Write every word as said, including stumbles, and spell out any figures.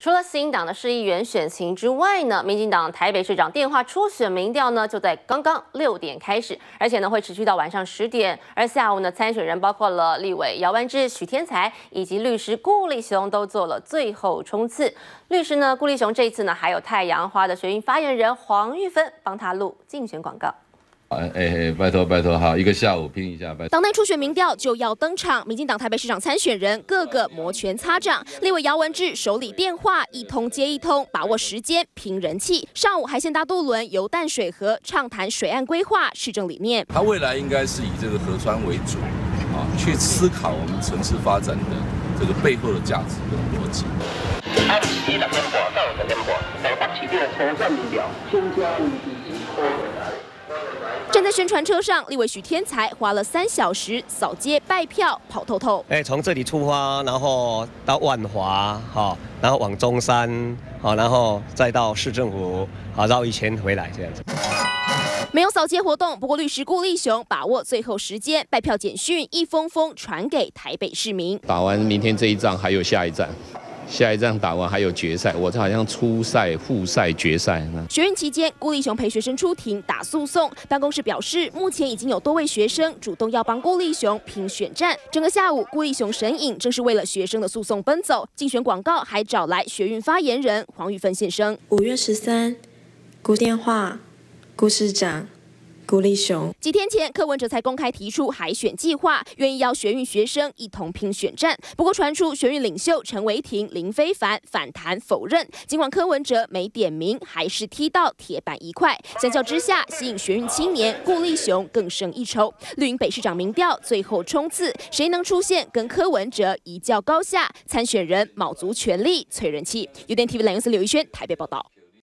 除了新党的市议员选情之外呢，民进党台北市长电话初选民调呢就在刚刚六点开始，而且呢会持续到晚上十点。而下午呢，参选人包括了立委姚文智、许天才以及律师顾立雄都做了最后冲刺。律师呢，顾立雄这一次呢还有太阳花的学运发言人黄玉芬帮他录竞选广告。 哎哎，拜托拜托，好，一个下午拼一下。拜托。 党内初选民调就要登场，民进党台北市长参选人个个摩拳擦掌。立委姚文智手里电话一通接一通，把握时间拼人气。上午还先搭渡轮游淡水河，畅谈水岸规划、市政理念。 他未来应该是以这个河川为主，啊，去思考我们城市发展的这个背后的价值跟逻辑。 啊，是六点半到十点半，台北市的初选民调，增加五支持可回来。 站在宣传车上，立委许天才花了三小时扫街拜票，跑透透。 哎，从这里出发，然后到万华，好，然后往中山，好，然后再到市政府，好，绕一圈回来这样子。 没有扫街活动，不过律师顾立雄把握最后时间，拜票简讯一封封传给台北市民。 打完明天这一仗，还有下一站。 下一站打完还有决赛，我这好像初赛、复赛、决赛。 学运期间，顾立雄陪学生出庭打诉讼，办公室表示，目前已经有多位学生主动要帮顾立雄拼选战。整个下午，顾立雄神隐，正是为了学生的诉讼奔走。竞选广告还找来学运发言人黄玉芬现身。 五月十三，顾电话，顾市长。 顾立雄几天前，柯文哲才公开提出海选计划，愿意邀学运学生一同拼选战。不过传出学运领袖陈维廷、林非凡反弹否认，尽管柯文哲没点名，还是踢到铁板一块。相较之下，吸引学运青年顾立雄更胜一筹。绿营北市长民调最后冲刺，谁能出现跟柯文哲一较高下？参选人卯足全力催人气。U D N T V 蓝영스刘一轩台北报道。